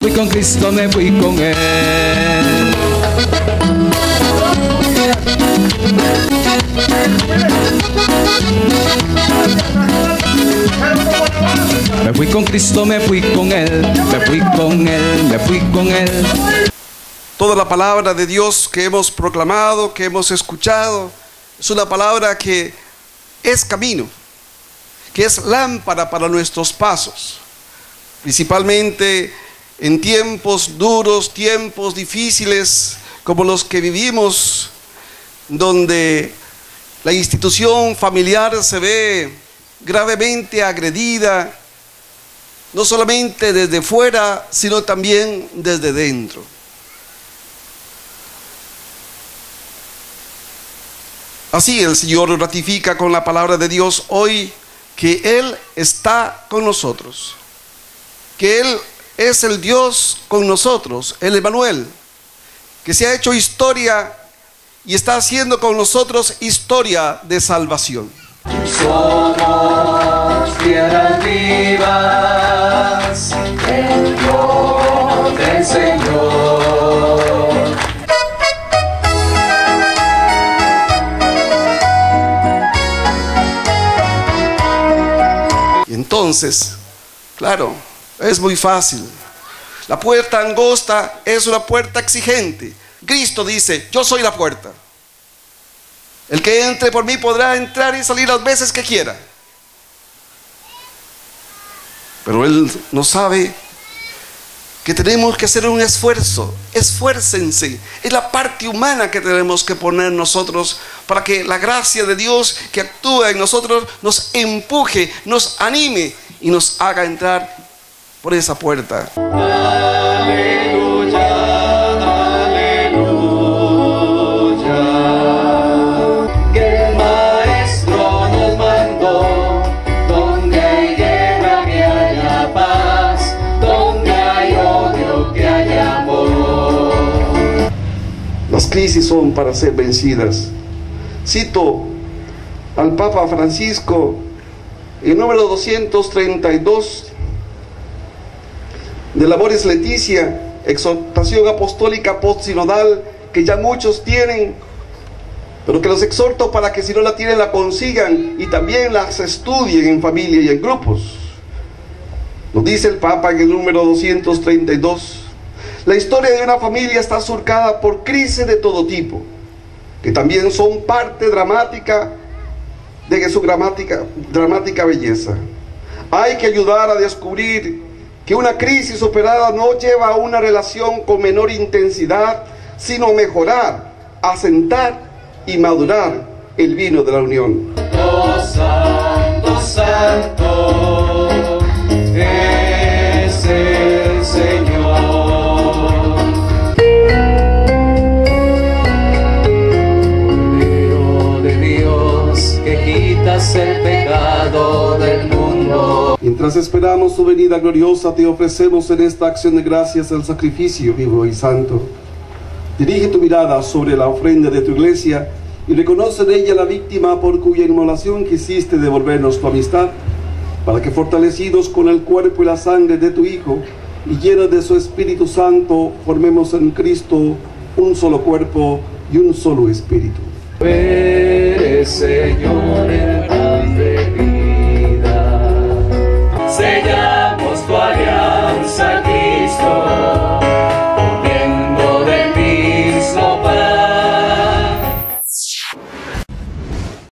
Fui con Cristo, me fui con Él. Me fui con Cristo, me fui con Él, me fui con Él, me fui con Él. Toda la palabra de Dios que hemos proclamado, que hemos escuchado, es una palabra que es camino, que es lámpara para nuestros pasos, principalmente en tiempos duros, tiempos difíciles como los que vivimos, donde la institución familiar se ve gravemente agredida, no solamente desde fuera, sino también desde dentro. Así el Señor ratifica con la palabra de Dios hoy que Él está con nosotros, que Él es el Dios con nosotros, el Emmanuel, que se ha hecho historia y está haciendo con nosotros historia de salvación. Somos tierras vivas, el Dios del Señor. Y entonces, claro, es muy fácil. La puerta angosta es una puerta exigente. Cristo dice, yo soy la puerta. El que entre por mí podrá entrar y salir las veces que quiera. Pero Él nos sabe que tenemos que hacer un esfuerzo. Esfuércense. Es la parte humana que tenemos que poner nosotros para que la gracia de Dios que actúa en nosotros nos empuje, nos anime y nos haga entrar por esa puerta. Aleluya, aleluya. Que el Maestro nos mandó, donde hay guerra que haya paz, donde hay odio que haya amor. Las crisis son para ser vencidas. Cito al Papa Francisco, el número 232 de Laboris Laetitia, exhortación apostólica postsinodal, que ya muchos tienen, pero que los exhorto para que si no la tienen la consigan y también las estudien en familia y en grupos. Nos dice el Papa en el número 232: la historia de una familia está surcada por crisis de todo tipo, que también son parte dramática de su dramática belleza. Hay que ayudar a descubrir que una crisis superada no lleva a una relación con menor intensidad, sino a mejorar, asentar y madurar el vino de la unión. Oh, santo, santo es el Señor. Cordero de Dios, que quitas el pecado del mundo. Mientras esperamos tu venida gloriosa, te ofrecemos en esta acción de gracias el sacrificio vivo y santo. Dirige tu mirada sobre la ofrenda de tu iglesia y reconoce en ella la víctima por cuya inmolación quisiste devolvernos tu amistad, para que fortalecidos con el cuerpo y la sangre de tu Hijo y llenos de su Espíritu Santo, formemos en Cristo un solo cuerpo y un solo espíritu. Eres, Señor, el